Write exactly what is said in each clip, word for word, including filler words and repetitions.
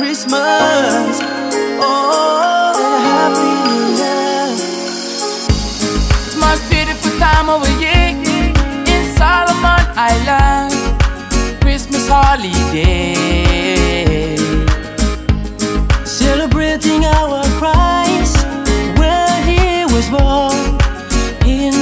Christmas. Oh, and a Happy New Year. It's the most beautiful time of the year in Solomon Island. Christmas holiday, celebrating our Christ, where He was born in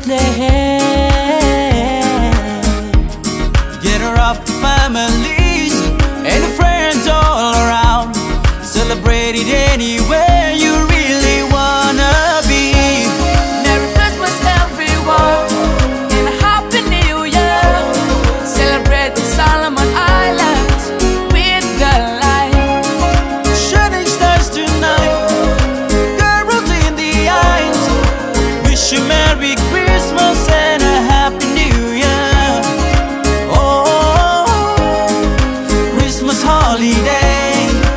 Bethlehem. Gather up families and friends all around, celebrate it anywhere you really wanna be. Merry Christmas everyone, and a Happy New Year. Celebrate the Solomon Islands with the light. Shining stars tonight, girls in the eyes. Wish you Merry Christmas and a Happy New Year. Oh, Christmas holiday.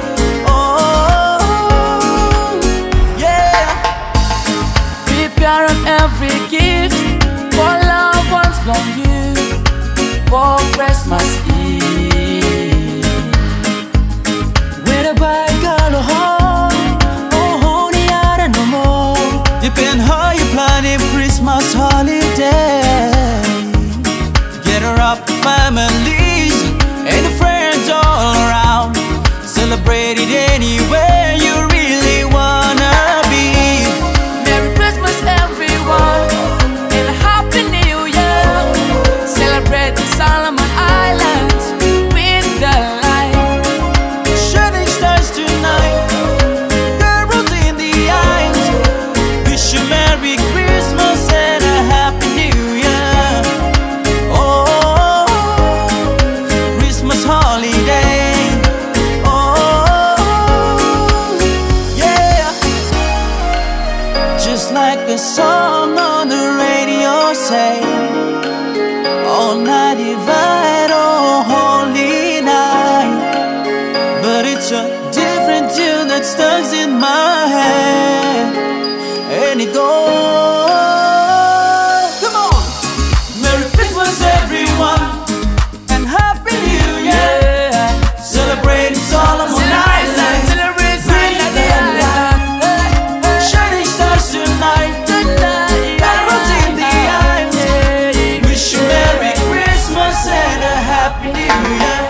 Oh, yeah. Prepare on every gift for loved ones from you for Christmas Eve. Whether by girl or home, oh honey, I don't know more. Depend how you plan a Christmas holiday. Gather up families and friends all around, celebrate it anywhere you really wanna be. Merry Christmas everyone, and a Happy New Year. Celebrate the Solomon Islands with the light. Shining stars tonight, girls in the eyes. Wish you Merry Christmas and a Happy New Year. Oh, Christmas holiday. Oh, yeah. Just like the song on the radio say, all night divide, oh holy night. But it's a different tune that stuck in my head, and it goes, come on. Merry Christmas everyone, and Happy New Year. Celebrating Solomon Islands, Celebrate with the light. Shining stars tonight, girls in the eyes. Wish you Merry Christmas and a Happy New Year.